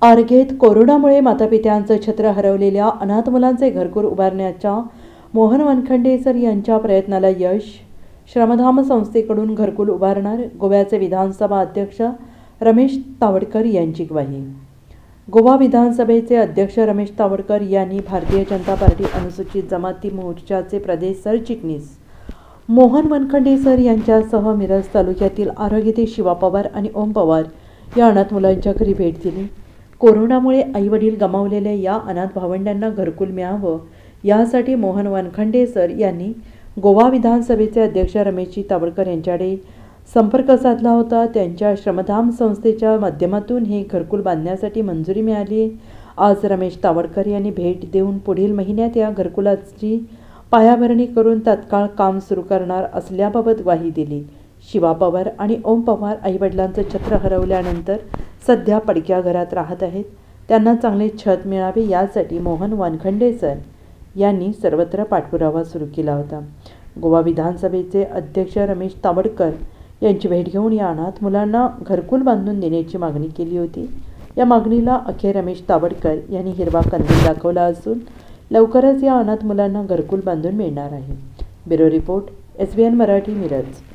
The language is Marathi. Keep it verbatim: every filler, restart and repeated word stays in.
आर्गेत कोरोनामुळे मातापित्यांचं छत्र हरवलेल्या अनाथ मुलांचे घरकुल उभारण्याच्या मोहन वानखडेसर यांच्या प्रयत्नाला यश. श्रमधाम संस्थेकडून घरकुल उभारणार गोव्याचे विधानसभा अध्यक्ष रमेश तावडकर यांची ग्वाही. गोवा विधानसभेचे अध्यक्ष रमेश तावडकर यांनी भारतीय जनता पार्टी अनुसूचित जमाती मोर्चाचे प्रदेश सरचिटणीस मोहन वानखडेसर यांच्यासह मिरज तालुक्यातील आरोग्य ते शिवा पवार आणि ओम पवार या अनाथ मुलांच्या घरी भेट दिली. कोरोनामुळे आईवडील गमावलेल्या या अनाथ भावंडांना घरकुल मिळावं यासाठी मोहन वानखडेसर यांनी गोवा विधानसभेचे अध्यक्ष रमेशजी तावडकर यांच्याकडे संपर्क साधला होता. त्यांच्या श्रमधाम संस्थेच्या माध्यमातून हे घरकुल बांधण्यासाठी मंजुरी मिळाली. आज रमेश तावडकर यांनी भेट देऊन पुढील महिन्यात या घरकुलाची पायाभरणी करून तात्काळ काम सुरू करणार असल्याबाबत ग्वाही दिली. शिवा पवार आणि ओम पवार आईवडिलांचं छत्र हरवल्यानंतर सध्या पडक्या घरात राहत आहेत. त्यांना चांगले छत मिळावे यासाठी मोहन वानखडेसर यांनी सर्वत्र पाठपुरावा सुरू केला होता. गोवा विधानसभेचे अध्यक्ष रमेश तावडकर यांची भेट घेऊन या अनाथ मुलांना घरकुल बांधून देण्याची मागणी केली होती. या मागणीला अखेर रमेश तावडकर यांनी हिरवा कंदील दाखवला असून लवकरच या अनाथ मुलांना घरकुल बांधून मिळणार आहे. Bureau report, S B N Marathi, Miraj.